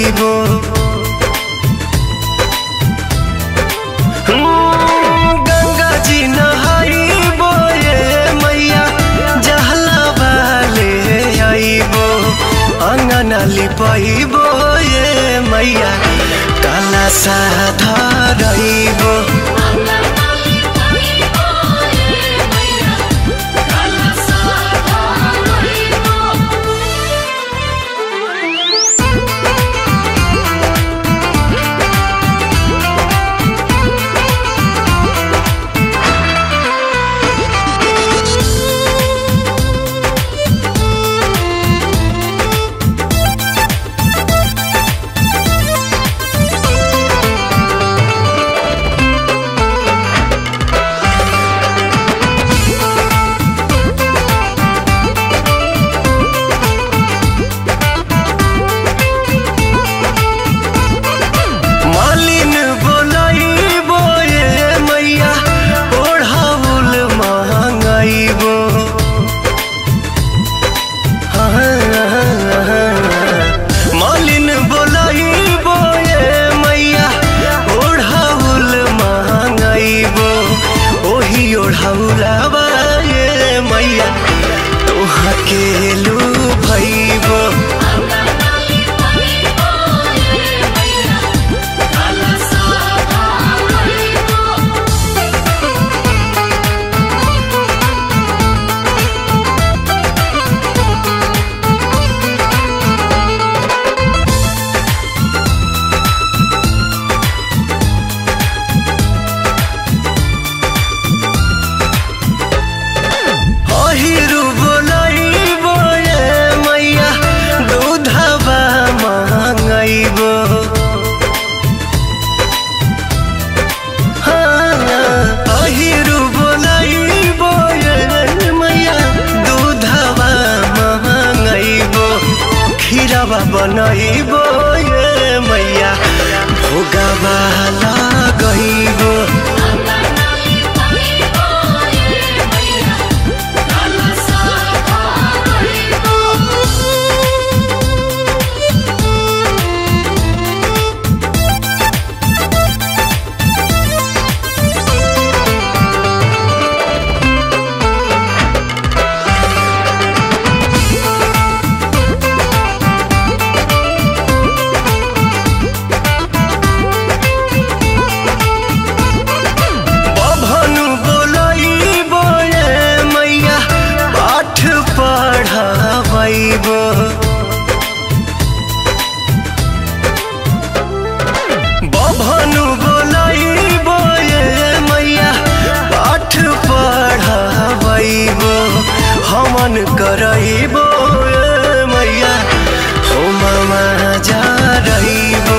करइबो। गंगा जी नहाइबो ये मैया जहला वाले आइबो। अंगना लिपाइबो ये मैया काला सा धरइबो। बनइबो ये मैया भोगावा लगइबो। बभनु बोलाइबो ये मैया पाठ पढ़ाइबो। हमन करइबो ये मैया होममा जारइबो।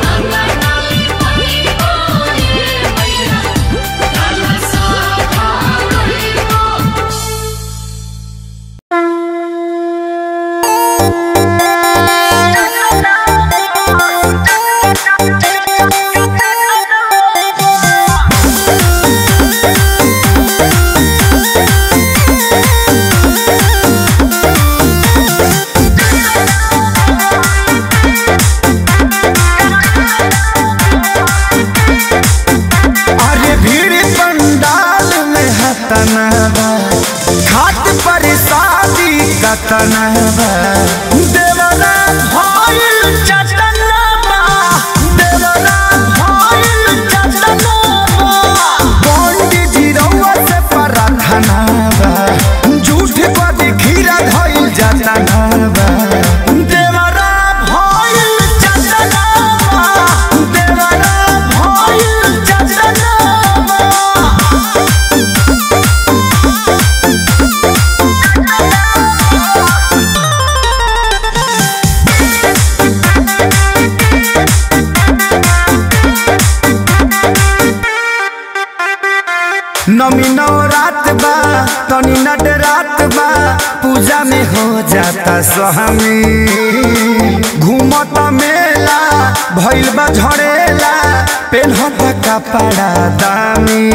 घाट पर शादी कतनबा देवरा भइल चटनबा। देवरा भइल चटनबा। पंडित जी रउआ से प्रार्थनाबा झूठ पर खीरा धइल जतनबा। देवरा भइल चटनबा। देवरा भइल चटनबा। नमी नवरात बा तनी नट रात बा पूजा में हो जाता स्वामी। घूमत मेला भइल बा झड़ेला पेन्हता कपड़ा दामी।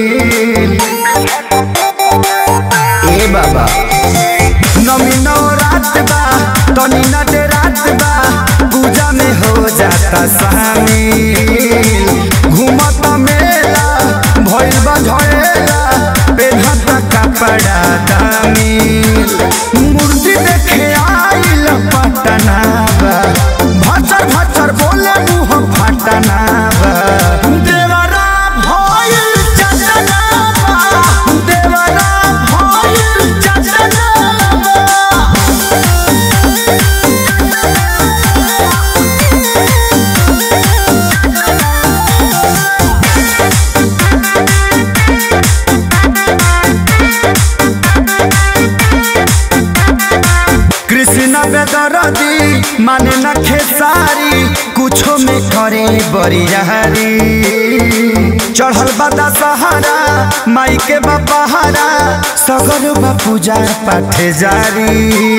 ए बाबा नमी नवरात बा तनी नट रात बा पूजा में हो जाता शामिल घूमत मेला भइल बा झड़ेला पेन्हता कपड़ा दामिल मूर्ति देखे आइल पटना बा भचर भचर बोले मुँह फटना बा देवरा भइल चंदना बा देवरा भइल चंदना बेदरदी माने न खेसारी कुछो में करे बरियारी चढ़ल बदा सहारा माई के बपहारा सगर बा पूजा पाठ जारी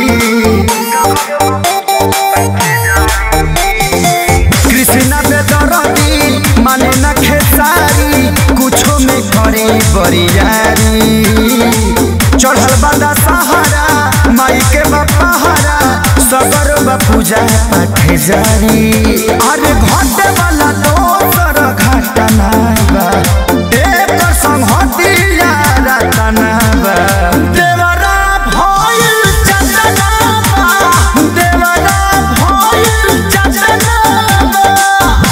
कृष्णा बेदरदी माने न खेसारी कुछो में करे बरियारी चढ़ल बदा सहारा माई के बपहारा सगर बा पूजा पाठ जारी अरे घटे वाला दोसर घटना बा एक संहतिया रतना बा देवरा भइल चंदना बा देवरा भइल चंदना बा।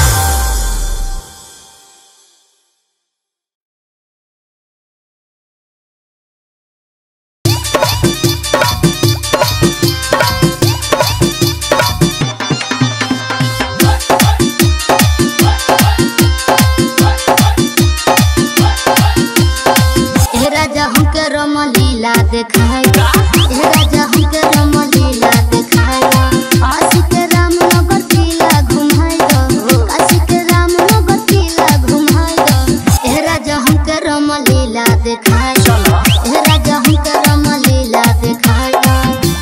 रमलीला देखाएगा हे राजा हमके रमलीला देखाएगा काशी के रामनगर किला घुमाएगा काशी के रामनगर किला घुमाएगा हे राजा हमके रमलीला देखाएगा हे राजा हमके रमलीला देखाएगा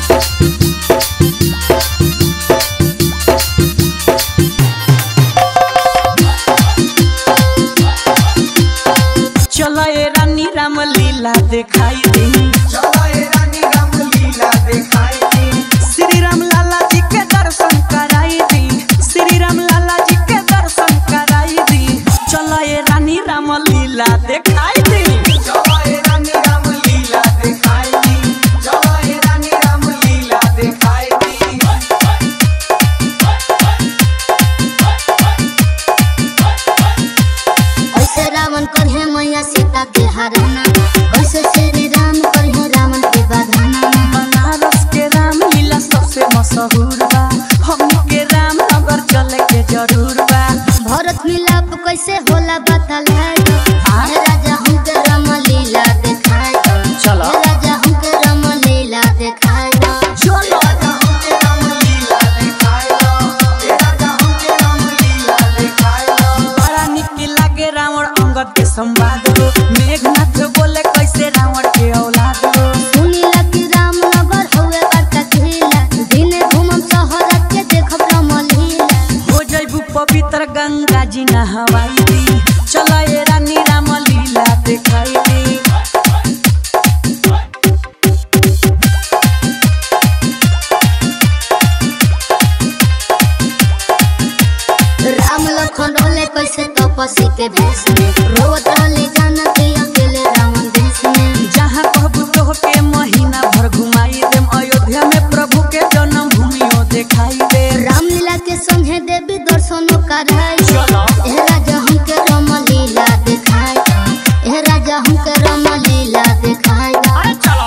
चलो ए रानी रामलीला दिखाई दे चलो ए रानी रामलीला दिखाई दे श्री राम लाला जी के दर्शन कराई दी श्री राम लाला जी के दर्शन कराई दी चलो ए रानी रामलीला दिखाई दे चलो ए रानी रामलीला दिखाई दे चलो ए रानी रामलीला दिखाई दे ऐसे रावण करहे मैया सीता के हराना ऐसे श्री राम करहे रावण के बधाना बनारस के रामलीला सबसे मशहूर बा हम के राम नगर चले के जरूर बा भरत मिलाप कैसे होला बतलाए हे राजा हमके रमलीला दिखाए चलो। हे राजा हमके रमलीला दिखाए चलो बड़ा निक लागे रावण अंगद के संवाद हो मेघनाथ बोले कैसे रावण के औलाद हो सुनीला कि रामनगर होवे बड़का किला दिने घूमम शहर के देखब रमलीला हो जइबू पवित्र गंगा जी नहवाई दी चलो ए रानी रामलीला दिखाई दी राम लखन रोले कैसे तपस्वी के भेष में रोवत रहले जानत अकेले रावण देश में जहाँ कहबू तो के महीना भर घुमाई देम अयोध्या में प्रभु के जन्म भूमियो दिखाई दे रामलीला के संगे देवी दर्शनों कराई चलो। हे राजा हमके रमलीला दिखाए हे राजा हमके रमलीला दिखाए चलो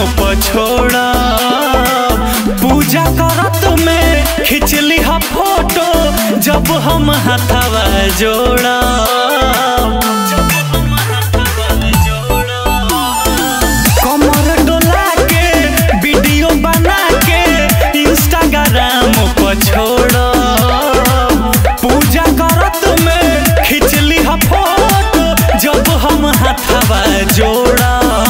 पछोड़ा पूजा करत में खिंचली हा फोटो जब हम हाथवा जोड़ा कमर डोला के वीडियो बना के इंस्टाग्राम पछोड़ा पूजा करत में खिंचली हा फोटो जब हम हाथवा जोड़ा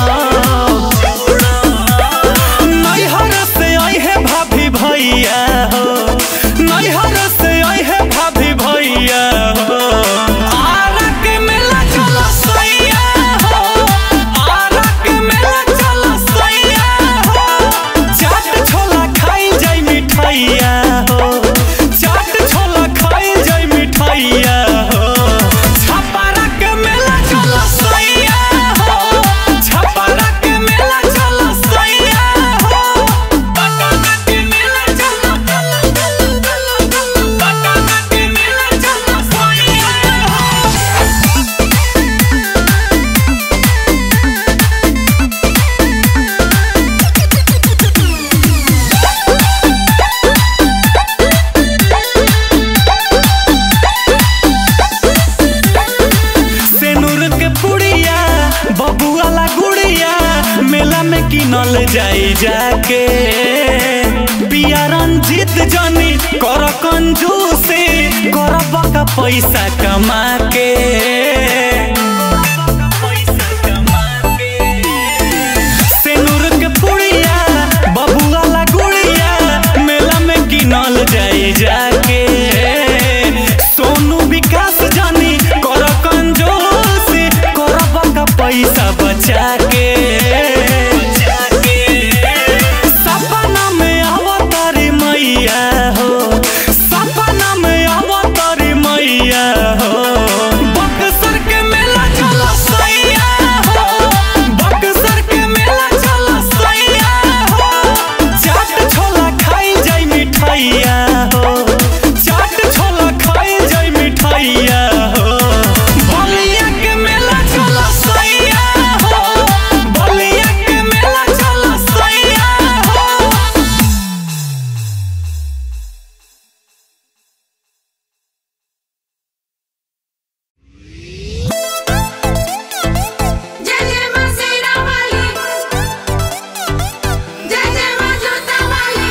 नैहर से आई है भाभी भैया हो नैहर से आई है भाभी भैया हो आरा के मेला चलो सैया हो आरा के मेला चलो सैया हो चाट छोला खाई जाई मिठाइया हो चाट छोला खाई जाई मिठाइया हो छपारा के मेला चलो सैया हो छपारा के मेला चलो सैया हो पटना के मेला चलो पटना के मेला चलो सैया सेनुर के पुड़िया बबुआला गुड़िया मेला में किनल जाई जाके पिया रंजीत जनी कर कंजूसी कर बका पैसा कमा के सेनुर के पुड़िया बबुआला गुड़िया मेला में किनल जाई जाके सोनू विकास जानी कर कंजूसी कर बका पैसा बचा के सपना में अवतारी मैया हो सपना में अवतारी मैया हो बक्सर के मेला चलो सैया हो बक्सर के मेला चलो सैया हो चाट छोला खाई जाई मिठाइया हो चाट छोला खाई जाई मिठाइया हो बलिया के मेला चलो सैया हो बलिया के मेला चलो सैया हो जय जय मां सेना वाली जय जय मां जोता वाली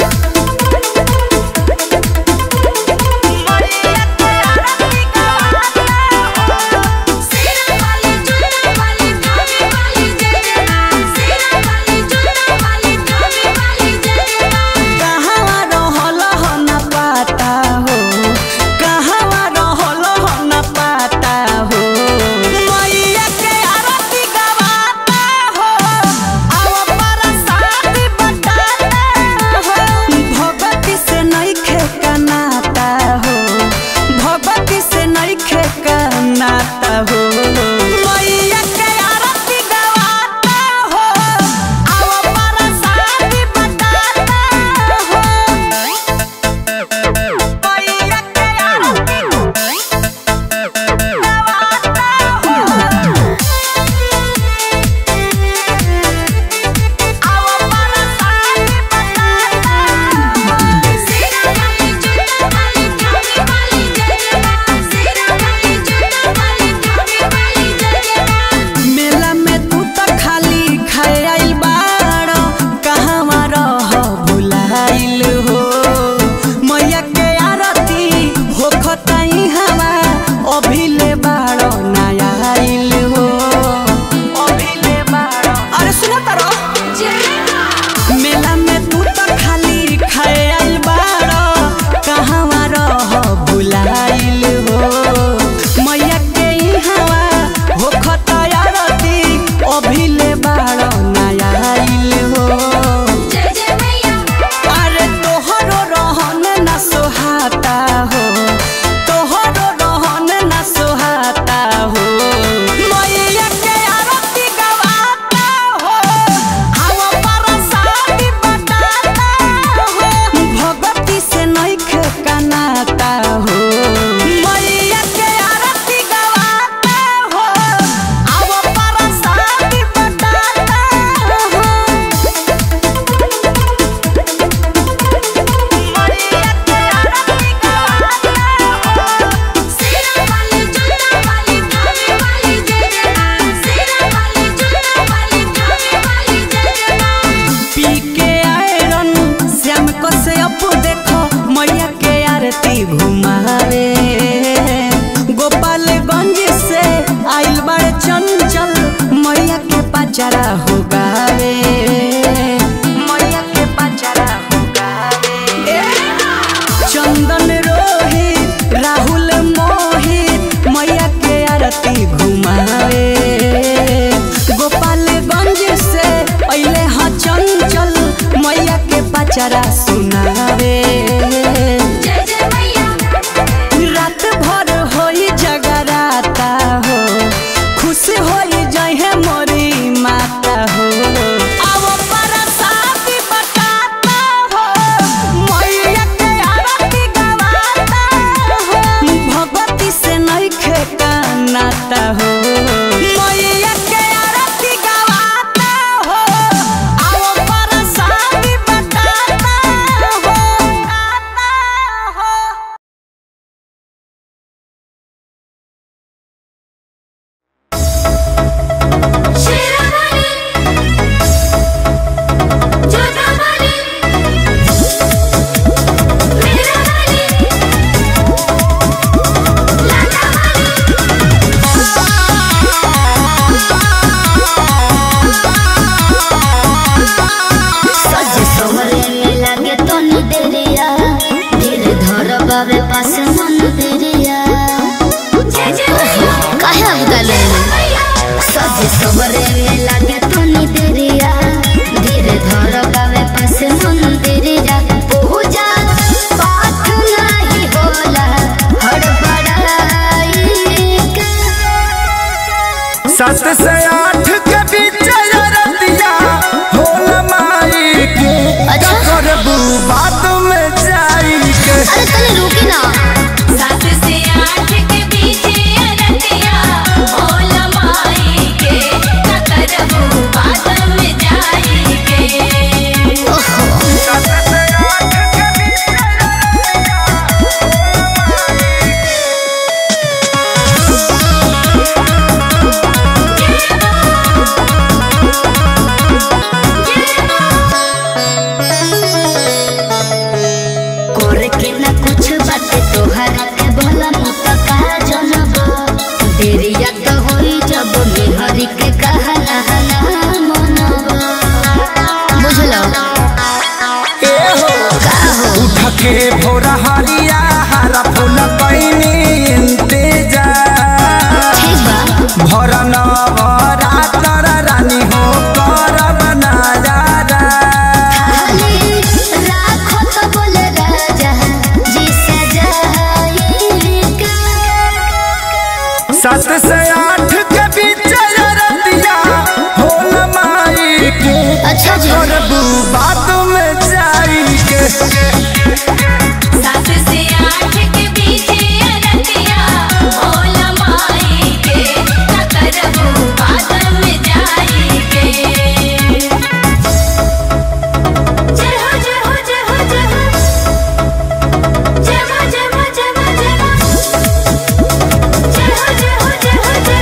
सेना वाली जोता वाली धामे वाली जय जय मां सेना वाली जोता वाली धामे वाली जय जय मां कहवा रहल हो न पाता हो कहवा रहल हो न पाता हो मैया के आरती गवाता हो आव परसादी बटाता हो भगवती से नइखे कनाता हो भगवती से नइखे कनाता हो मैया के आरती गवाता हो आव परसादी बटाता हो मैया के आरती सेना वाली जोता वाली धामे वाली जय जय मां सेना वाली जोता वाली धामे वाली जय जय मां मेला में तू तो खाली खाए आइल बाड़ कहवा रह भुलाइल हो मैया के आरती होखताई हवा अभिले बाड़ नया आइल हो अभिले बाड़ अरे सुना तारो जय मां मेला में तू तो खाली खाए आइल बाड़ कहवा रह भुलाइल हो मैया के हवा होखता आरती अभिले बाड़ नया आइल हो जय जय मैया अरे तोहरो रहन न सोहाता हो तोहरो रहन न सोहाता हो मैया के आरती गवाता हो आव परसादी बटाता हो भगवती से नइखे कनाता हो मैया के आरती गवाता हो आव परसादी बटाता हो घुमावे। गोपालगंज से आइल बड़े चंचल मैया के पचरा हो गावे। मैया के पचरा हो गावे। चंदन रोहित राहुल मोहित मैया के आरती घुमावे। गोपालगंज से अइले हाँ चंचल मैया के पचरा सुनावे। जय जय मैया रात भर होई जगराता हो, खुश होई जहे मोरी माता हो। अब बरसाती बटाता हो, मैया के आरती गवाता हो। भगवती से नइखे कानाता हो, मैया के आरती गवाता हो। अब बरसाती बटाता हो। शेरावाली जोधावाली मेरावाली सज सोहरे में लागे तो नी देरिया, धीरे धर बाबे पास मन देरिया। जय जय मैया काहे अबगले सज सोहरे में लागे तो नी देरिया, धीरे धर बाबे पास मन देरिया। पूजा पाठ नहीं होला हड़बड़ाई के। 7 से 8 के बीच रतिया होल माई के। अच्छा। करबू बात में जाई के। अरे तनी रुकी ना। 7 से 8 के बीच रतिया भोल माई के करबू बात में जाई के। 7 से 8 के बीच करे के ना कुछ बात तोहरा के भला मुत कहा जनब। देरिया तो होई जब मेहरी के कहना हना मनब। बुझलो ए हो का हो उठ के भोरा हरिया हरा फूल पैनी इंतजार। ठीक बा। भर नवरातर रानी हो करब नजारा। खाली राखो तो बोले राजा जी सजाई के। 7 से 8 के बीच रतिया होल माई के। अच्छा जी। करबू बात में जाई के। 7 से 8 के बीच रतिया भोल माई के करबू बात में जाई के। जय हो जय हो जय हो जय हो जय मां जय मां जय मां जय मां जय हो जय हो जय हो जय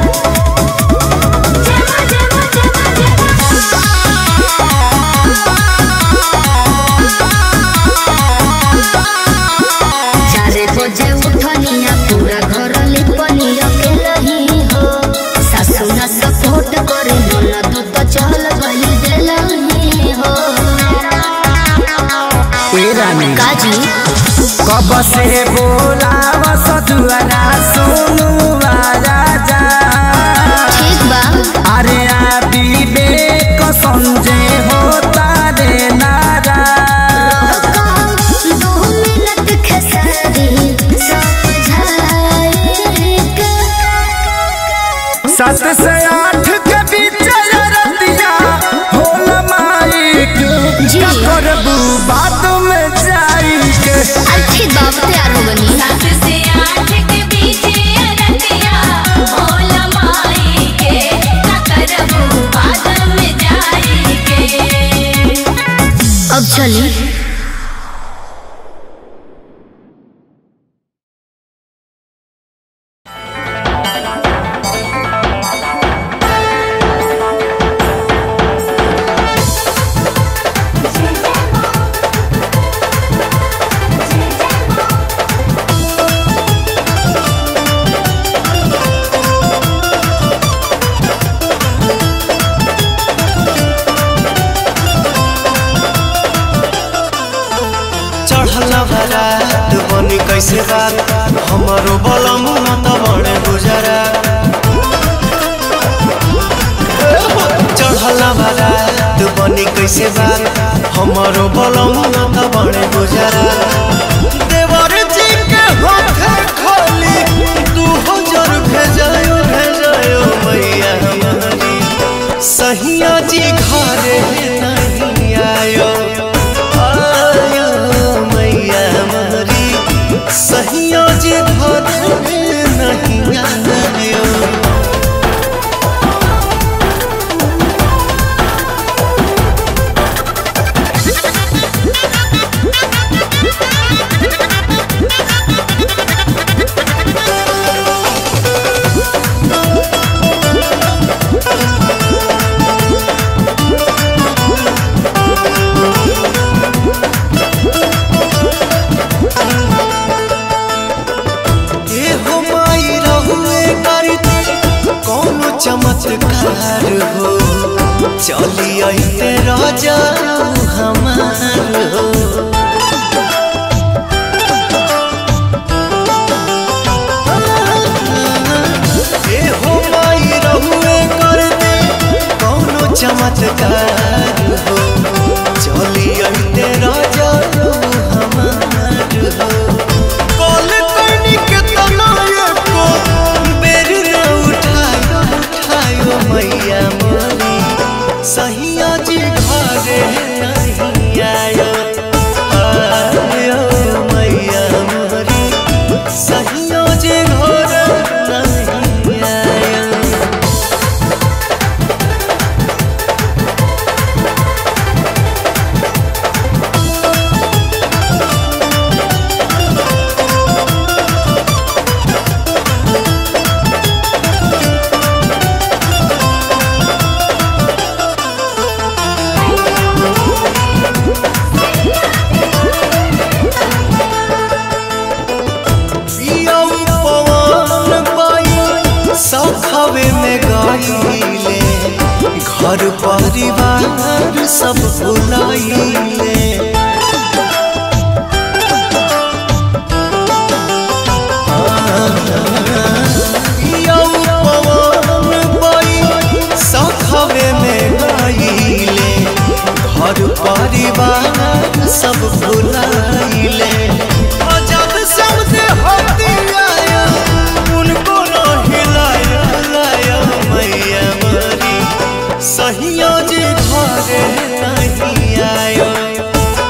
हो जय मां जय मां जय मां जय चारे बजे उठनिया पूरा घर लिपनिया के लही हो। सासु ना सपोर्ट करे ननद तो चल गई देलही हो। ए रानी काजी कब से बोलाव सजुआना सुनु आजा जा। ठीक बा। अरे आ विवेक संजय होता रे नारा। 2 मिनट खेसारी समझाई के। 7 से 8 के बीच रतिया होल माई के। जी। करबू बात में जाई के। ठीक बा तैयार हो गनी। 7 से 8 के बीच रतिया भोल माई के करबू बात में जाई के। अब चली। कैसे बात हमारो बलम त बड़े गुजरा चढ़ला वाला तू बनी कैसे बात हमारो बलम त बड़े गुजरा देवर जी के हाथे खाली 2000 भेजायो मैया हमारी सहिया जी घरे नहीं आयो मैया हमारी सहिया जी घरे नहीं आयो चमत्कार हो चली आते राजा हमार हो हो माई रहुए करते कौनो चमत्कार हो चली आते राजा हमार हो कॉल करनी के तनाये को बेरी मैया मोरी सहिया जी घरे नहीं आयो मैया मोरी सहिया जी घरे नहीं आयो सखावे में गाइले घर परिवार सब भुलाइले सखावे में गाइले घर परिवार सब भुलाइले जब समझे होती आया उनको मैया मोरी सहिया जी घरे नहीं आयो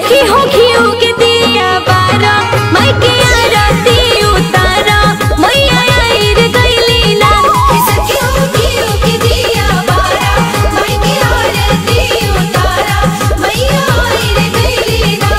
सखी हो घियो के दिया बारा माई के आरती उतारा मैया आई रे गइली ना सखी हो घियो के दिया बारा माई के आरती उतारा मैया आई रे गइली ना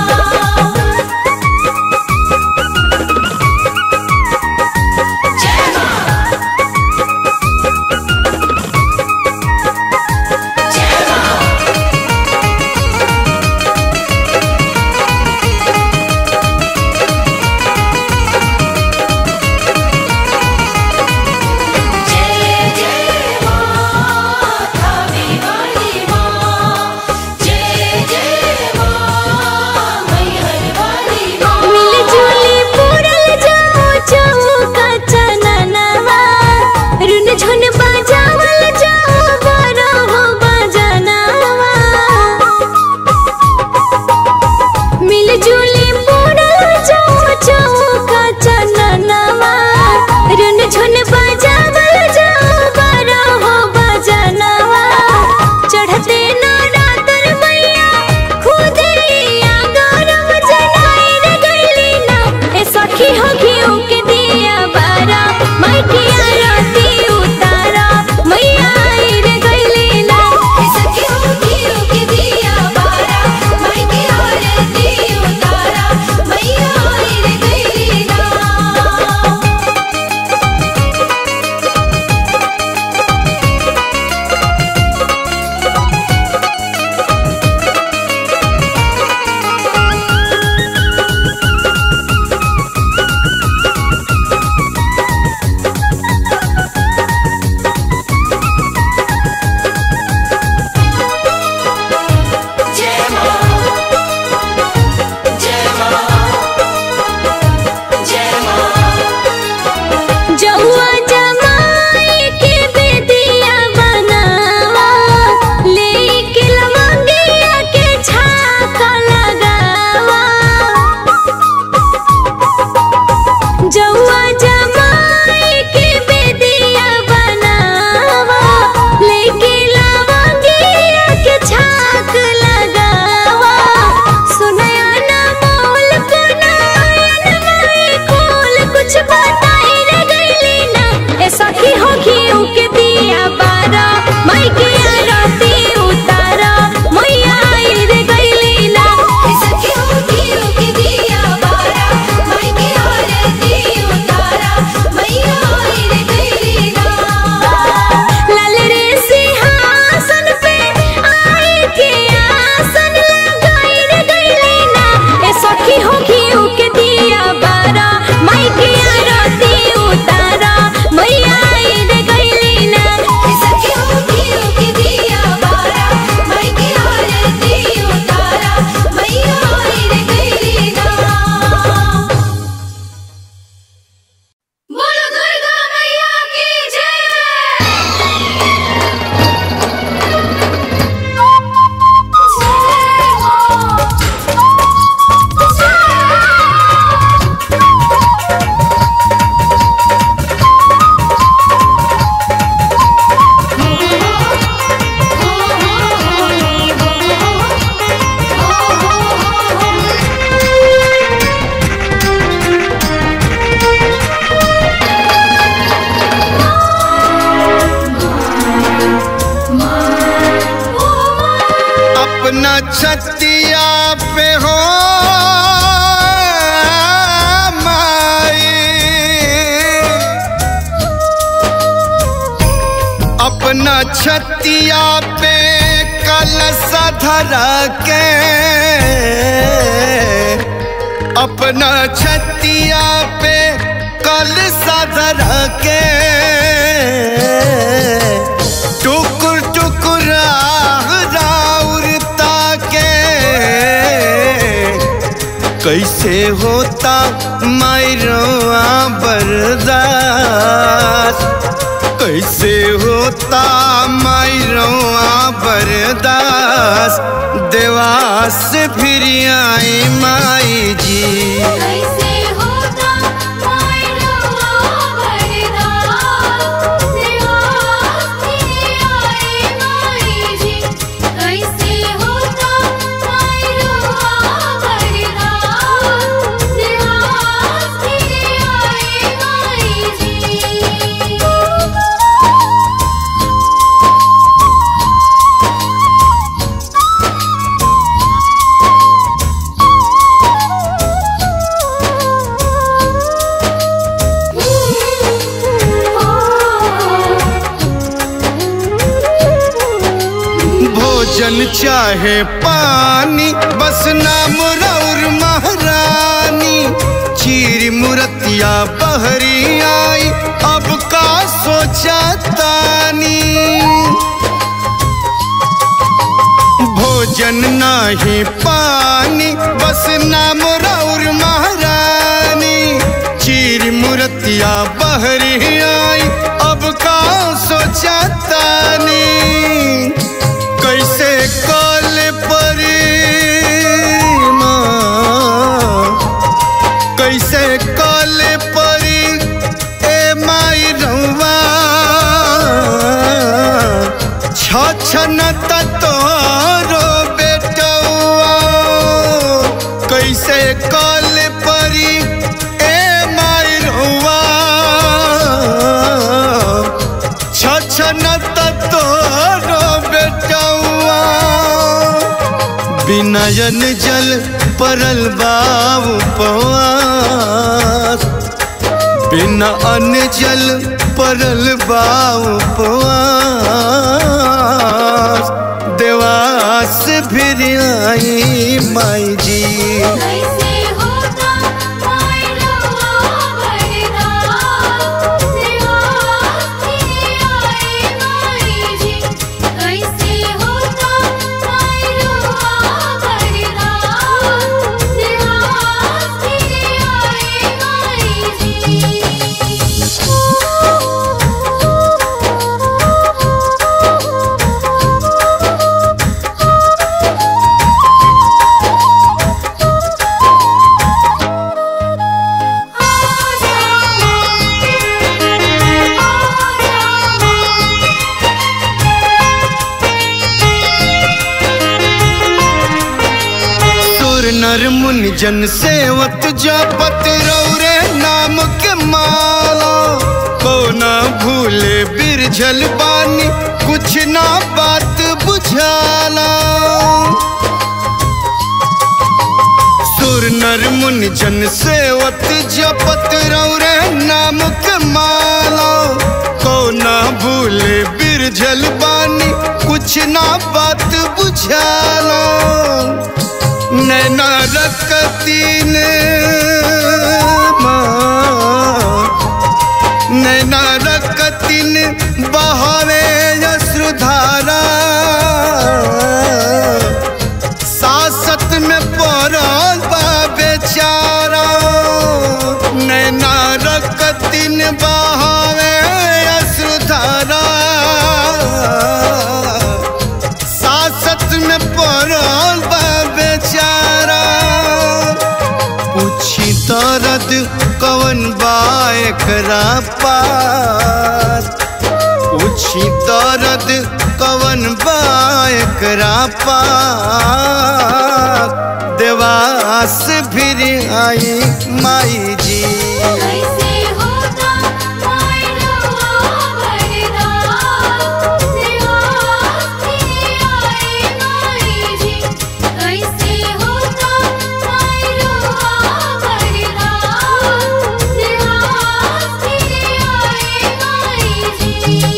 छतिया पे हो माई, अपना छतिया पे कलशा धरा के, अपना छतिया पे कलशा धरा के, टुकुर टुकुर कैसे होता मायरवा बर्दाश्त, कैसे होता मायरवा बर्दाश्त, देवास फिर आई माई जी। कैसे होता मायरवा बर्दाश्त, देवास फिर आई माई जी। कैसे होता मायरवा चाहे पानी बस नाम रौर महारानी चीर मूर्तिया बहरी आई अब का सोचा तानी भोजन नाही पानी बस नाम रौर महारानी चीर मूर्तिया बहरी आई अब का सोचा तानी कैसे कल परी कैसे कल परी ए माई रउआ छछन तोरो बेटवा कैसे कल परी ए माई रउआ छछन तोरो बेटवा बिनयन जल परल बाबू उपवास बिना अन्न जल परल बाबू उपवास देवास फिर आई माई जी कैसे होता माई रउआ बरदास देवास फिर आई माई जी कैसे होता माई रउआ बरदास देवास फिर आई माई जी सुर नर मुनि जन सेवत जपत रौरे नाम के माला को ना भूले बिरझल बानी कुछ ना बात बुझाला सुर नर मुनि जन सेवत जपत रौरे नाम के माला को ना भूले बिरझल बानी कुछ ना बात बुझाला नैना रखतीन नैना रखतीन बहावे यशुधारा सासत में पड़ल बा बेचारा नैना रखतीन बहावे यशुधारा सासत में पड़ल बा बेचारा पूछी दर्द कवन बा एकरा पास पूछी दर्द कवन बा एकरा पास देवास फिर आई माई जी कैसे होता माई रउआ बरदास देवास फिर आई माई जी कैसे होता माई रउआ बरदास देवास फिर आई माई जी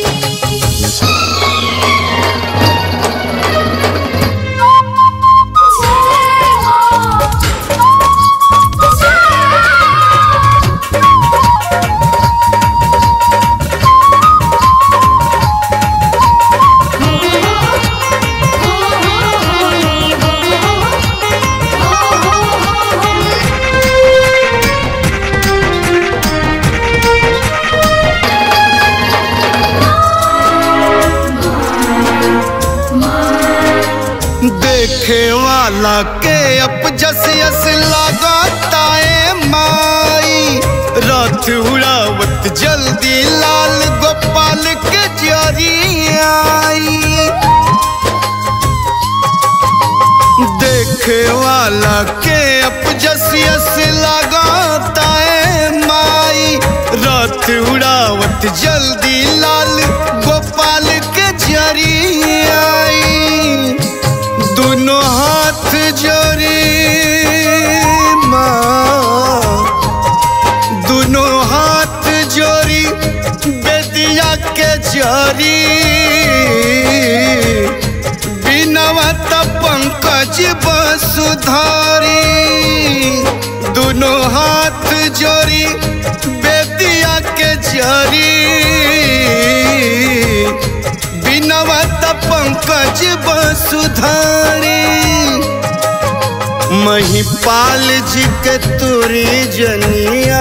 देखे वाला के अपजस यस लगाता है माई रथ उड़ावत जल्दी लाल गोपाल के जरी आई देखे वाला के अपजस यस लगाता है माई रथ उड़ावत जल्दी लाल गोपाल के जरी आई दोनों हाथ जोड़ी माँ दोनों हाथ जोड़ी बेदिया के जोड़ी बिनवा तब बसुधारी दोनों हाथ जोड़ी बेदिया के जरी बिनवत पंकज बसुधारी महिपाल जी के तुरी जनिया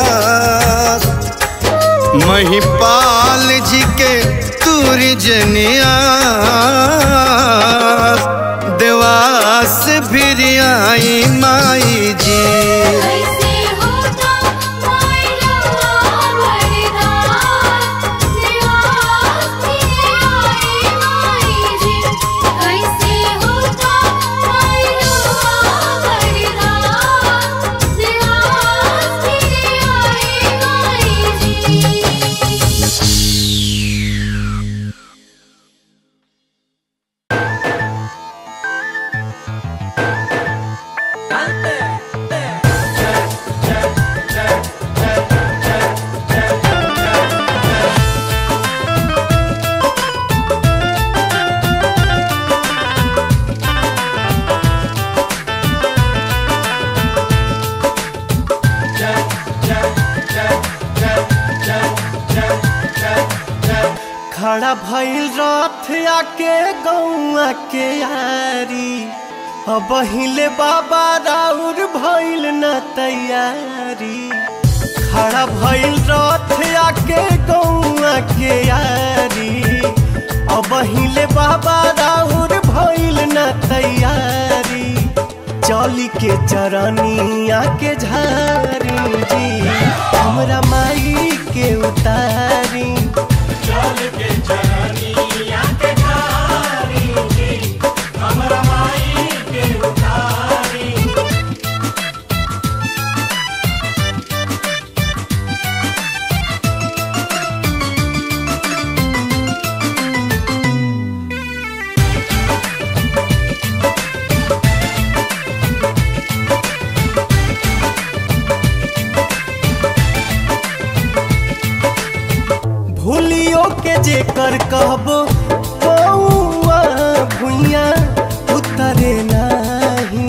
महिपाल जी के तुरी जनिया देवास फिर आई माई जी कैसे होता मायला वरदान देवास फिर आई माई जी कैसे होता मायला वरदान देवास फिर आई माई जी। खड़ा भइल रथ आके गौआ के यारी अब हिले बाबा राउर भइल न तैयारी खड़ा भइल रथ आके गौआ के यारी अब हिले बाबा राउर भइल न तैयारी चली के चरनिया के झारी जी हमरा माई के उतारी चल के चरनिया के झारी जी हमरा माई के उतारी भूलियो के जेकर कहबो कौआ भुइया उतरे नाही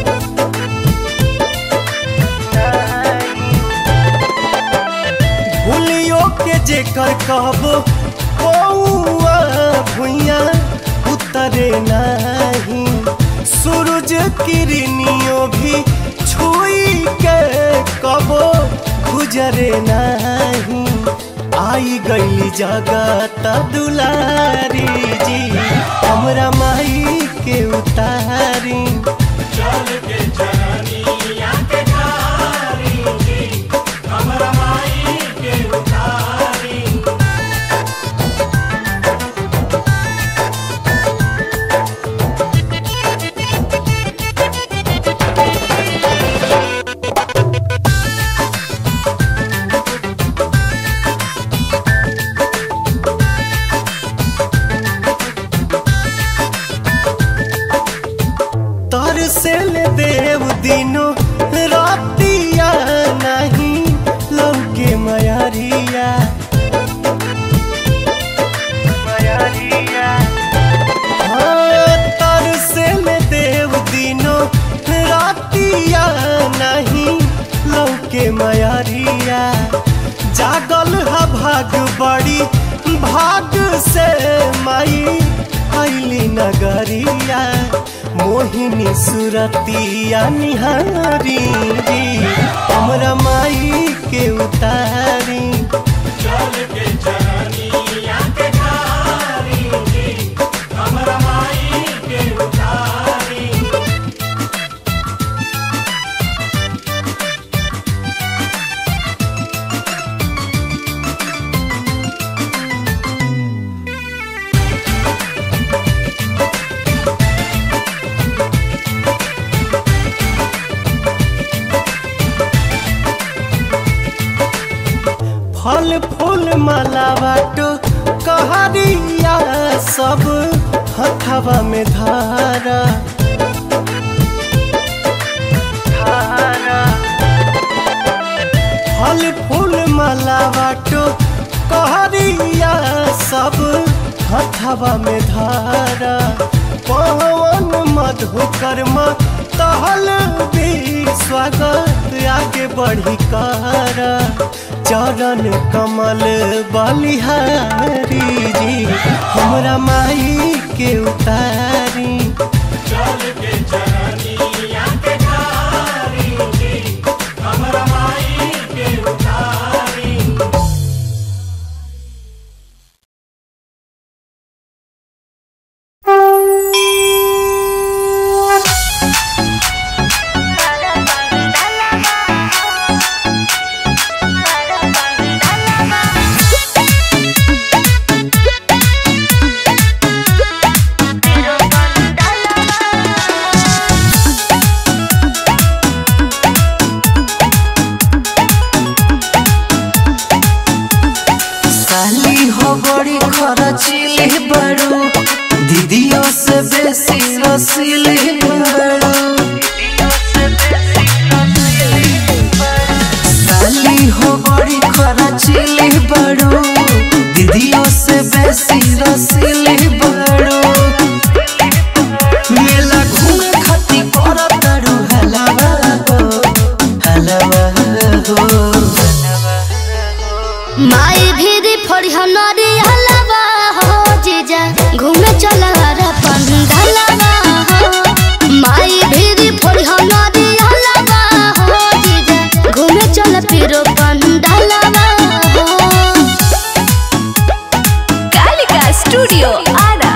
भूलियो के जेकर कहबो कौआ भुइया उतरे नाही सूरज किरनियो भी छुई के कबो गुजरे नाही आई गई जगत दुलारी जी हमरा माई के उतारी चल के चरनिया के झारी जी हमरा माई के उतारी देव दिनो रातिया नहीं लौके मयारिया हाँ तरसे में देव दिनो रातिया नहीं लौके मयारिया जागल हा भाग बड़ी भाग से माई आइली नगरिया मोहिनी सुरतिया निहारी हमरा माई के उतारी चल के चरनिया के झारी हमरा माई के उतारी फल फूल माला बाटो कहरिया सब हथवा में धारा फल फूल माला बाटो कहरिया सब हथवा में धारा पवन मधुकर्मा तहल भी स्वागत आगे बढ़ी कर चरण कमल बलिहारी जी हमरा माई के उतारी चल के चरनिया के धारी जी हमरा माई के उतारी। खर्चिले बड़ो दीदियों से बेसी रसीले बड़ो साली हो बड़ी खर्चिले बड़ो दीदियों से बेसी रसीले बड़ो मेला घूमे खाती पर तारू हलवा हो माई भीरी फड़ी हनरी हलवा हो जीजा घूमे चला रे पंडलवा हो माई भीरी फड़ी हनरी हलवा हो जीजा घूमे चला पिरो पंडलवा हो। कालिका स्टूडियो आरा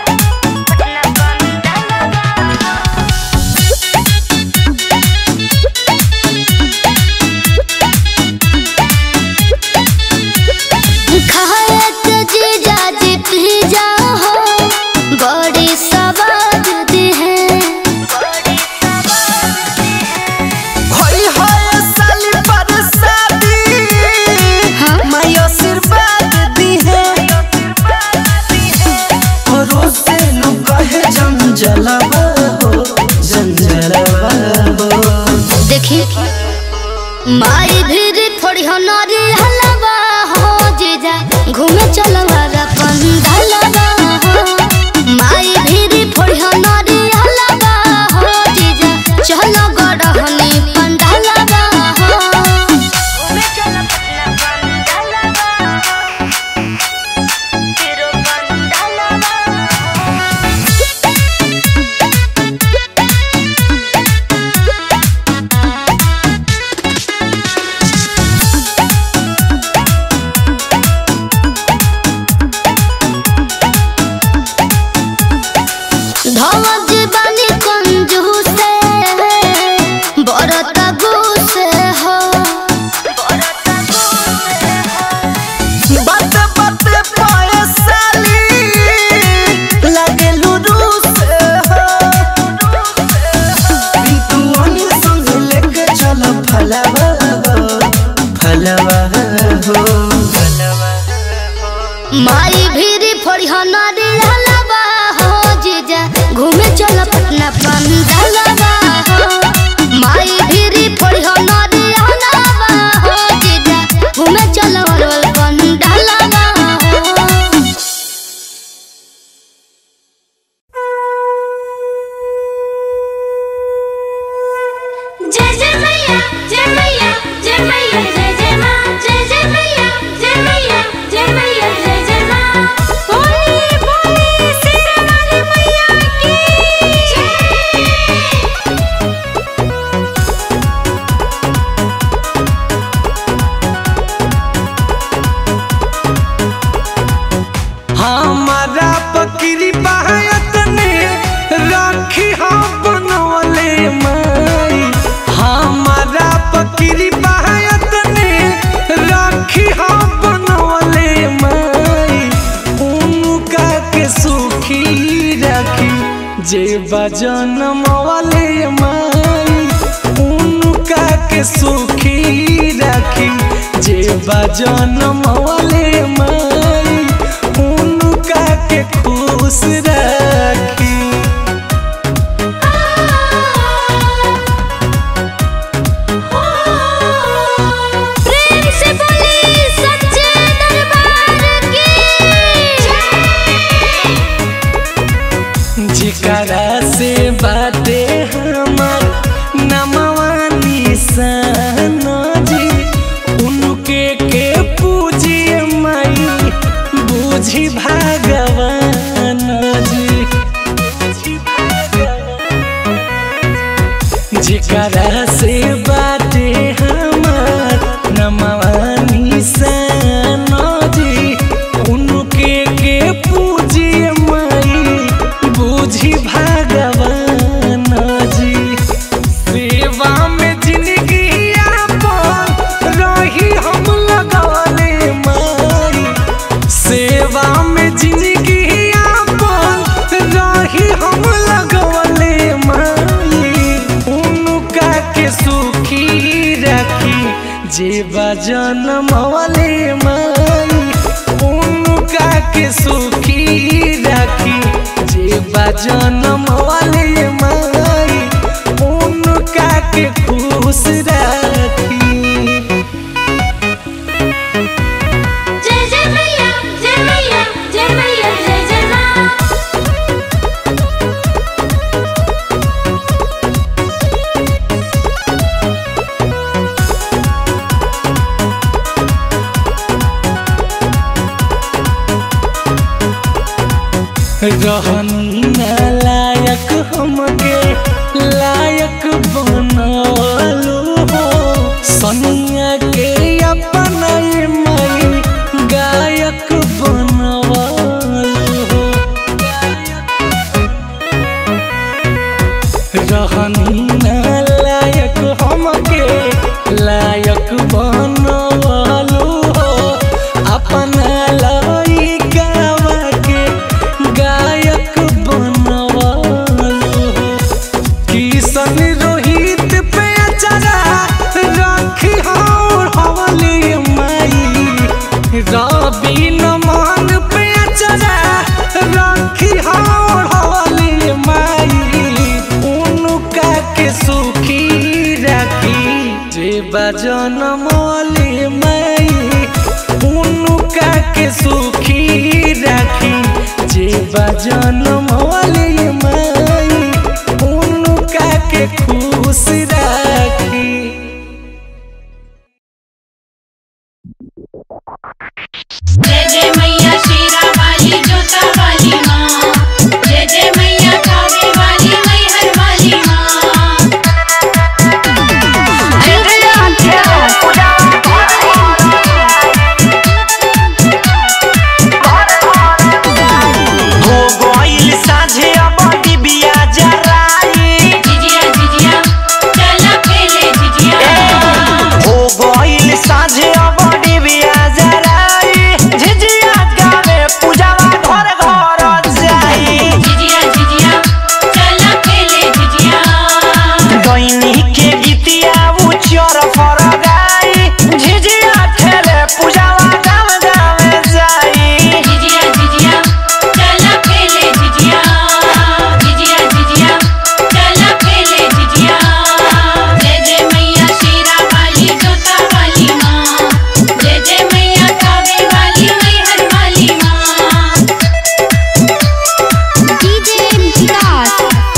माई भीरी थोड़ी हनरी हलवा हो जीजा घूमे चलवा रे पंडलवा हो माई भीरी थोड़ी हनरी हलवा हो जीजा चलो गड़हनी पंडलवा हो घूमे चला पंडलवा तेरो पंडलवा माई भीरी फड़ी हनरी हलवा हो जीजा घूमे चला पटना पंडलवा हो माई भीरी फड़ी हनरी हलवा हो जीजा घूमे चला पंडलवा हो। जय जय मैया जय मैया जय मैया जय जय माँ जय जय मैया जय मैया जय मैया जय जय माँ बोली बोली शेरा वाली मैया की हमारा पकड़ी बायत ने राखी हम बनवले माई हमारा पकड़ी बायत ने राखी हम बनवले माई उनका के सुखी राखी जे बजन वाले माई उनका के सुखी राखी जे बजन वाले माई उनका के खुश राखी। प्रेम से बोली सच्चे दरबार की जिका जेकरा से बाटे हमार नमवानी सानो जी उनके के पूजिए माई बूझी भगवान जी। सेवा में जिंदगी आपन रही हम लगवले माई, सेवा में जिंदगी आपन रही हम लगवले माई। उनका के सुखी रखी जेबा जनमवले माई, उनका के सुखी रखी जेबा जनमवले माई, उनका के खुश रखी। जय जय मैया जय मैया जय मैया जय जय माँ। रहनी ना लायक हमके लायक बनवलू हो, सनिया के अपना माई गायक बनवलू हो। रहनी ना लायक हमके लायक बनवलू हो, अपना लइकावा के गायक बनवलू हो। किशन रोहित पे अचरा रखी हवले माई, रवि नमन पे अचरा रखी हवले माई। उनका के सुखी रखी जेबा जनमवले माई, उनका के सुखी रखी जेबा जनमवले माई, उनका के खुश रखी। जय जय मैया शेरा वाली जोता वाली माँ, जय जय मैया कावे वाली मैहर वाली माँ। हो गइल साझे अब डिबिया जराई, जिजिया जिजिया चला खेले जिजिया। हो गइल साझे अब डिबिया जराई, झिझिया गावे पूजावा घर घर जाई। जिजिया जिजिया चला खेले जिजिया। दैनी के गीतिया उचर फर गाई, झिझिया खेले पूजावा गाम गाम जाई। जिजिया जिजिया चला खेले जिजिया। जिजिया जिजिया चला खेले जिजिया। जय जय मैया शेरा वाली जोता वाली माँ, जय जय मैया कावे वाली मैहर वाली माँ। डीजे विकास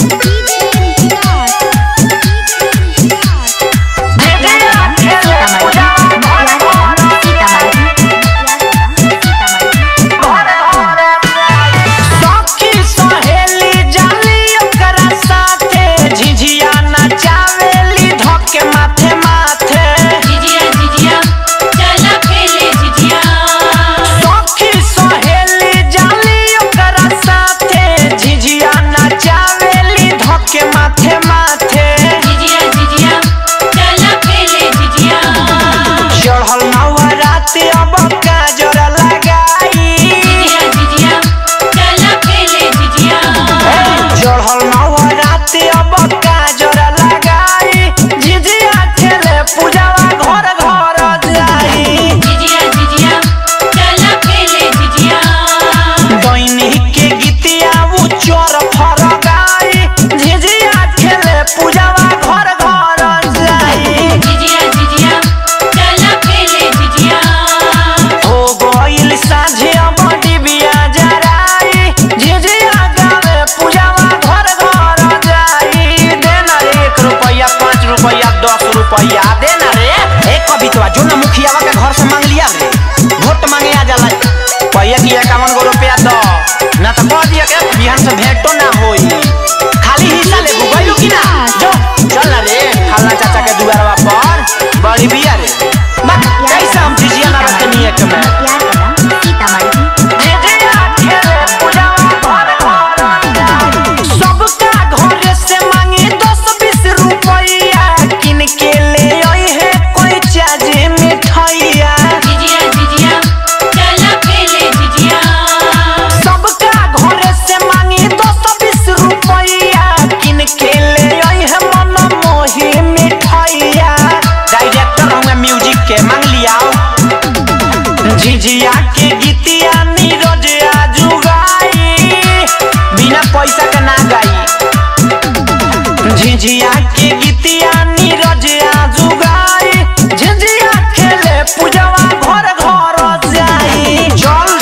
सखी सहेली जाली ओकरा साथे, झिझिया नचावेली धके माथे माथे। जिजिया जिजिया चला खेले जिजिया। सखी सहेली जाली ओकरा साथे, झिझिया नचावेली धके माथे माथे। जिजिया जिजिया चला खेले जिजिया। चढ़ल नवरात अब काजर लगाई, जिजिया जिजिया चला खेले जिजिया। चढ़ल नवरात अब काजर लगाई, झिझिया खेले पूजावा घर घर जाई। जिजिया जिजिया चला खेले जिजिया। दैनी के गीतिया उचर फर गाई, झिझिया खेले पूजावा घर घर जाई। जिजिया जिजिया चला खेले जिजिया। हो गइल साझे अब डिबिया जराई, झिझिया गावे पूजावा घर घर जाई। देना रे 1 रुपया 5 रुपया 10 रुपया देना रे। एक कविता जो ना मुखियावा के घर से मांग लिया रे, वोट मांगे आ जाला। पहिया की 51 गो रुपया दो ना तो कह दिया के बिहान से भेंटो ना होई, खाली हिस्सा ले गइलू कि ना। जो चल ना रे। सीतामढ़ी बिया रे कैसे हम झिझिया ना रखनी एक में प्यार करना सीतामढ़ी झिझिया खेले पूजावा घर घर सबका घरे से मांगी 10-20 रुपया किन के ले आई है कोई चाजे मिठाइया झिझिया झिझिया चला खेले झिझिया सबका घरे से मांगी 10-20 रुपया किन के ले आई है मन मोही मिठाइया डायरेक्टर हूँ म्यूजिक के मांग लिया झिझिया के गीतिया नीरज आजू गाई बिना पैसा के ना गाई झिझिया के गीतिया नीरज आजू गाई झिझिया खेले पूजवा घर घर जाई चल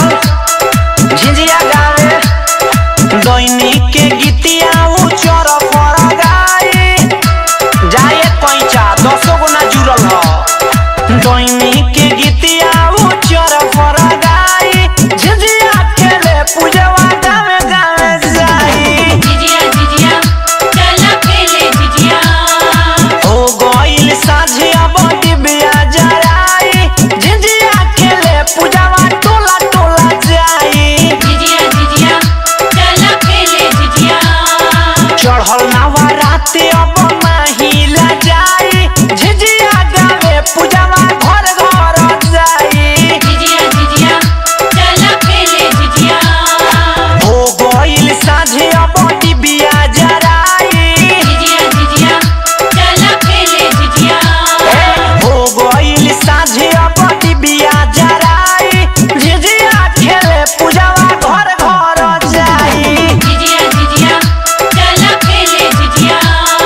चल झिझिया गावे दैनिक के गीतिया उचर पर गाई जाए पैसा 10 गुना जुड़ल ह दैनिक के गीतिया उचर पर गाई झिझिया खेले पूजवा गावे गावे जाई झिझिया झिझिया चला खेले झिझिया हो गइल साझिया बड़ी बिया जराई झिझिया खेले पूजवा टोला टोला जाई झिझिया झिझिया चला खेले झिझिया चढ़ल नवा रात अब महिला जाई झिझिया गावे पूजवा घर घर जाई झिझिया झिझिया चला खेले झिझिया हो गइल साझे अब बिया जराई झिझिया झिझिया चला खेले झिझिया हो गइल साझे अब बिया जराई झिझिया खेले पूजवा घर घर जाई झिझिया झिझिया चला खेले झिझिया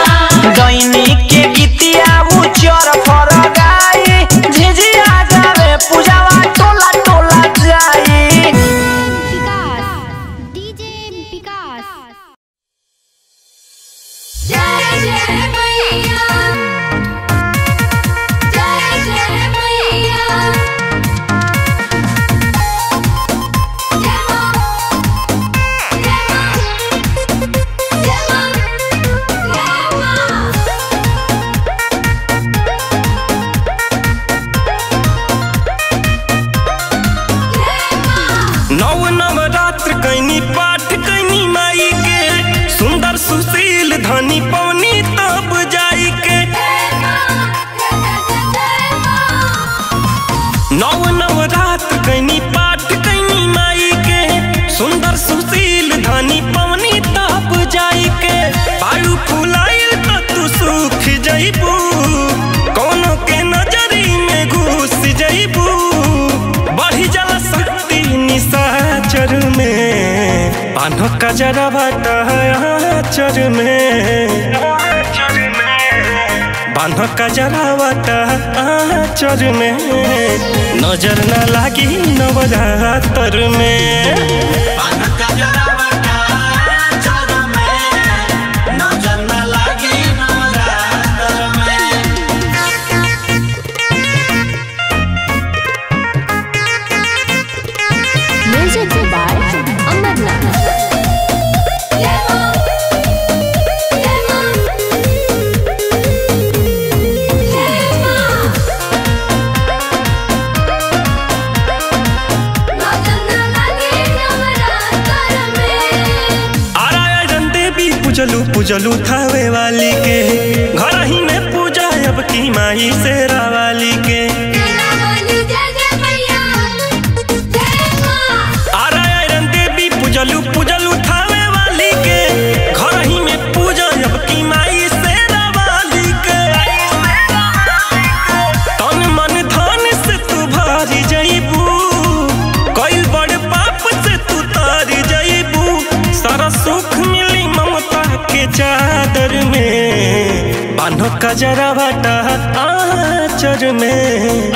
दैनिक के गीतिया उचर पर गाई झिझिया गावे पूजवा टोला टोला जाई डीजे विकास जय जय मैया जय जय मैया जय मां जय मां जय मां नव नवरात्र कैनी पाठ कैनी माई के सुंदर सुशील धनी पवनी तब जाई के नव नवरात्र कैनी पाठ कैनी माई के सुंदर सुशील धनी पवनी तब जाई के बालू फुलाइल त तू सुख जइबू कोनो के नजरी में घुस जइबू बढ़ी जल शक्ति निशाचर में पानो कजरा चर में बान्ह कजरावटा चर में नजर न लागी नवरात्र में म्यूजिक बाय अमरनाथ पूजलू थावे वाली के घर ही में पूजा अब की माई शेरा वाली के देवी पूजलू थावे वाली के घर ही में पूजा अब की माई शेरा वाली के तन मन धन से तू भारी जइबू कई बड़ पाप से तू तारी जइबू सारा सुख मिली ममता के चादर में बान्हो कजरावटा आचर में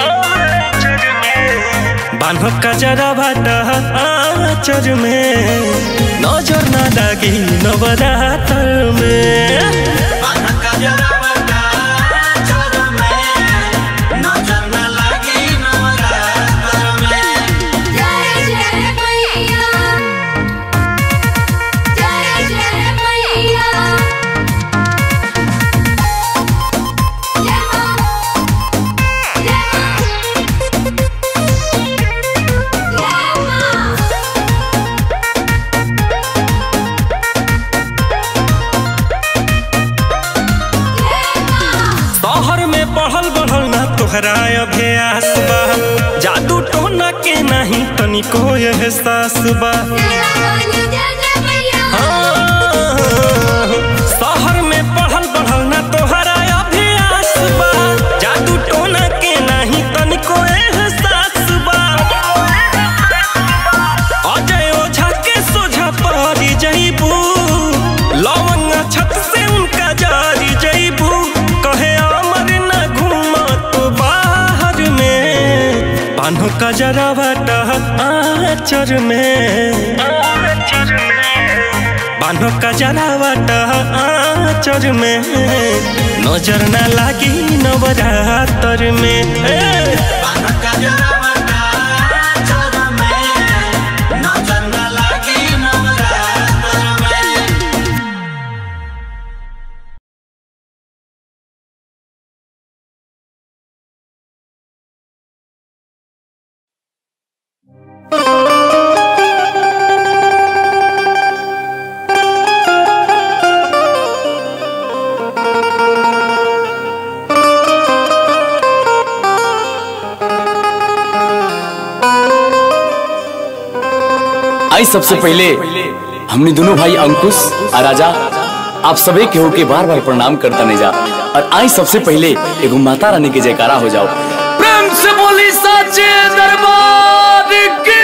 बान्हो कजरावटा आचर में नजर न लागी नवरात्र में बढ़ल बढ़ल ना तोहरा अभ्यास बा जादू टोना के नहीं तनिको एहसास बा शहर में बढ़ल बढ़ल ना तोहरा अभ्यास बा जादू टोना के नहीं तनिको एहसास बा अजय ओझा के सोझा पारी जइबू लवंग छत से उनका जारी जइबू कहे अमर न घूमा तो बाहर में पानो का जरावटा आचर में बानो का जरावटा आचर में नजर न लागी नवरातर में बानो का जरावटा आचर में नजर न लागी नवरातर में। आई सबसे पहले हमने दोनों भाई अंकुश और राजा आप सभी के होके बार बार प्रणाम करता नहीं जा और आई सबसे पहले एगो माता रानी के जयकारा हो जाओ प्रेम से बोली सच्चे दरबार की।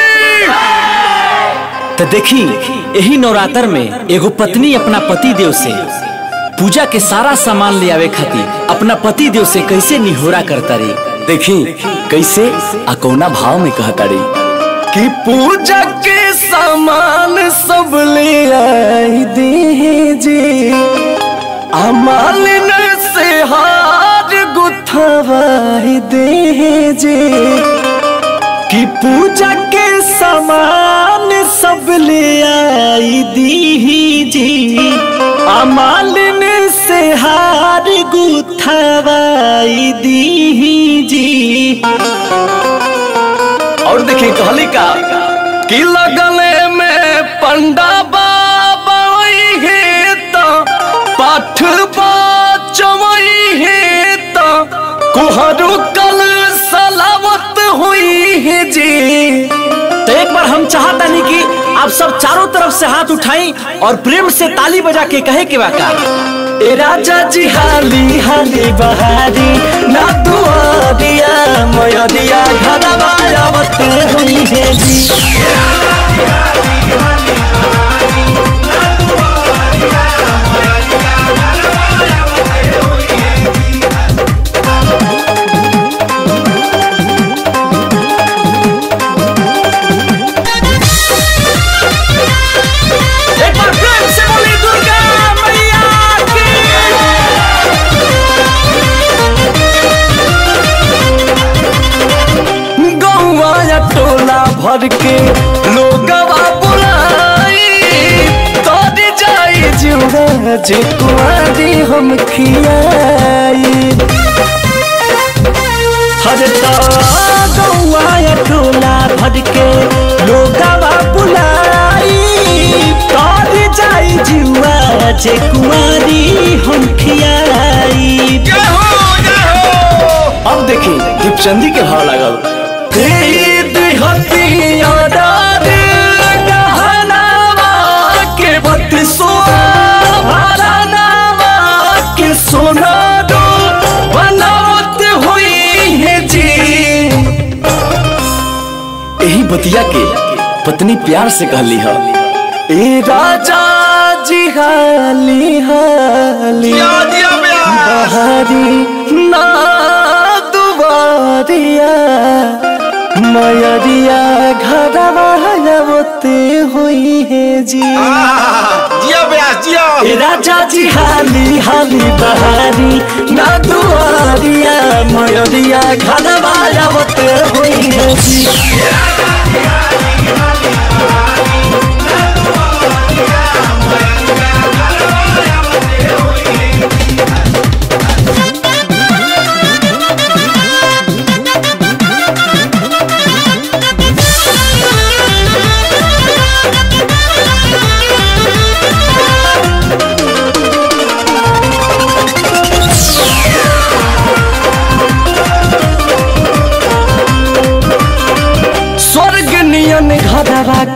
तो देखी यही नवरात्र में एगो पत्नी अपना पति देव से पूजा के सारा सामान ले आवे खातिर अपना पति देव से कैसे निहोरा करता रही। देखी कैसे अकौना भाव में कहता रही कि पूजा के सामान सब ले आई दीजिए अमालिन से हार गुथवाई दीजिए कि पूजा के सामान सब ले आई दीजिए अमालिन से हार गुथवाई दीजिए। और देखिए कहली का कि लगले में पंडा बाबा है तो पाठ बचवई है तो कुहरू कल सलावत हुई है जी। तो एक बार हम चाहता नहीं कि आप सब चारों तरफ से हाथ उठाएं और प्रेम से ताली बजा के कहे के वाका ए राजा जी हाली हाली बहारी ना दुआरिया मयरिया घरवा आवत हुई है जी। एक बार प्रेम से बोली दुर्गा मैया की। गौवा या टोला भर के लोगवा बुलाई तोड़ जाई जुड़ा जे कुआरी हम खियाई हर गौवा या टोला भर के लोगवा बुलाई तोड़ जाई जुआ जे कुआरी हम खियाई। अब देखिए दीपचंदी के भाव लागल के सोना दो बनावत हुई है जी। यही बतिया के पत्नी प्यार से कहली है ए राजा जी हाली हाली बहारी ना दुआरिया मयरिया घरवा आवते हुई है जी। ए राजा जी हाली हाली बहारी ना दुआरिया मयरिया घरवा आवते हुई है जी।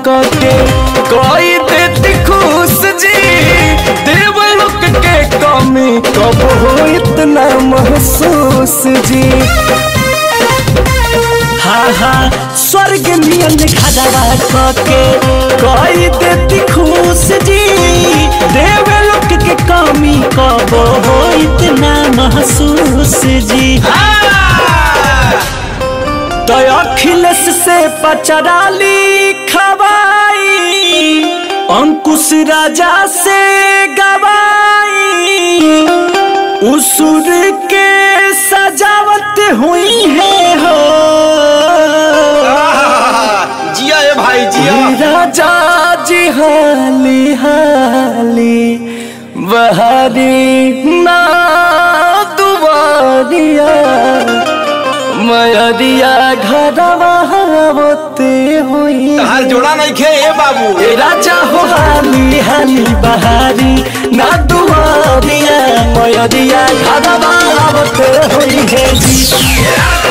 के कोई देती खुश जी देवलोक के कमी कब हो इतना महसूस जी। हाँ हाँ स्वर्ग नियन खड़ा के कोई देती खुश जी देवलोक के कमी कब हो इतना महसूस जी। तो अखिलेश से पचराली खवाई अंकुश राजा से गवाई उसूर के सजावट हुई है हो जिया है भाई जिया। राजा जी हाली हाली बहारी ना दुआरिया मयरिया घरवा होते हुई तहार जोड़ा नहीं खे ए बाबू। राजा हो हाली हाली बहारी ना दुआरिया मयरिया घरवा होते हुई है जी।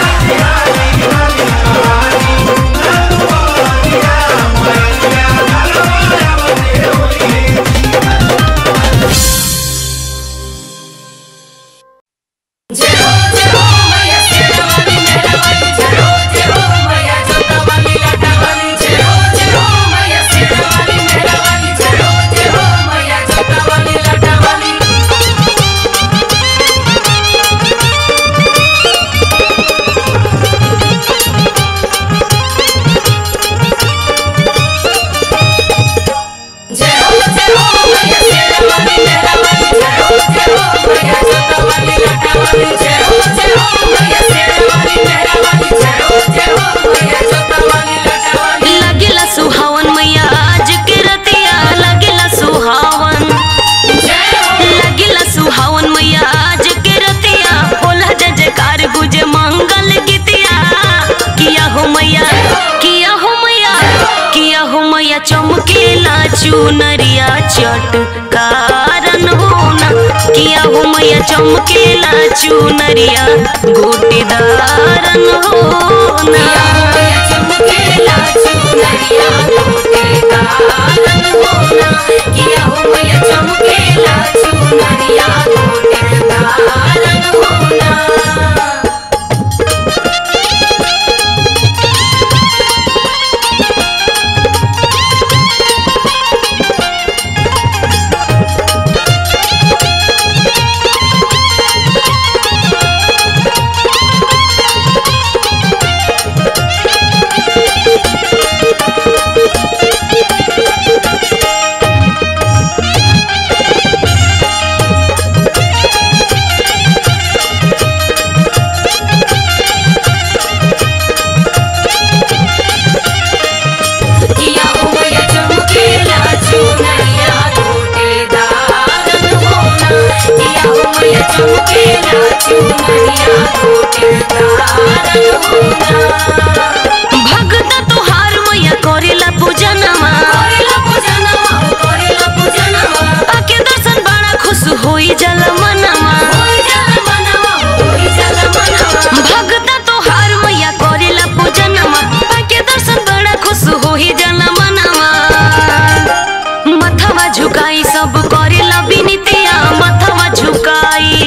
लगेला सुहावन मैया आज के रतिया लगेला सुहावन लगेला सुहावन मैया आज के रतिया बोला जय जयकार गुजे मंगल गीतिया किया हो मैया किया हो मैया किया हो मैया चमकेला चुनरिया चटकारन होना किया हो मैया चमकेला चुनरिया गोटेदारन होना चमकेला चुनरिया गोटेदारन होना किया हो मैया चमकेला चुनरिया गोटेदारन होना। भगता तुहार मैया करेला पूजनमा आके दर्शन बड़ा खुश होई जल मनमा भगता तुहार मैया करेला पूजनमा आके दर्शन बड़ा खुश होई जल मनमा मथवा झुकाई सब करेला बिनतिया मथवा झुकाई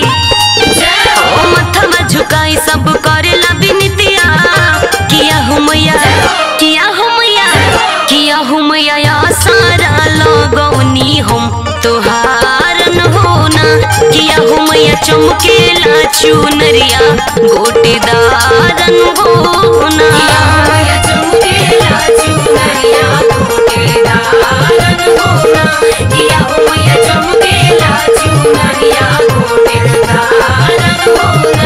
मथवा झुकाई सब करेला बिनतिया किया हो मैया किया हो मैया किया हो मैया सारा लगौनी हम तुहारन होना किया हो मैया चमकेला चुनरिया गोटेदारन होना चमकेला चुनरिया गोटेदारन होना किया हो मैया चमकेला चुनरिया गोटेदारन होना।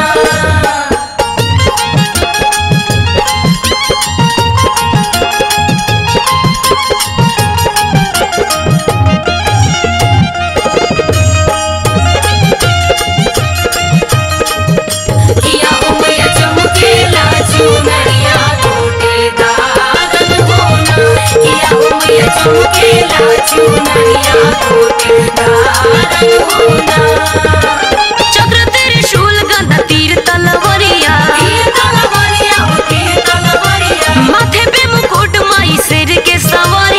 किया हो मैया चमकेला चुनरिया गोटेदारन होना किया हो मैया चमकेला चुनरिया गोटेदारन होना। चक्र त्रिशूल गदा तीर तलवरिया माथे पे मुकुट माई शेर के सवारी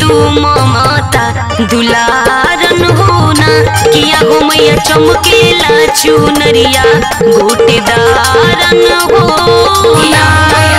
तू ममता दुलारन होना किया हो मैया चमकेला चुनरिया गोटेदारन होना।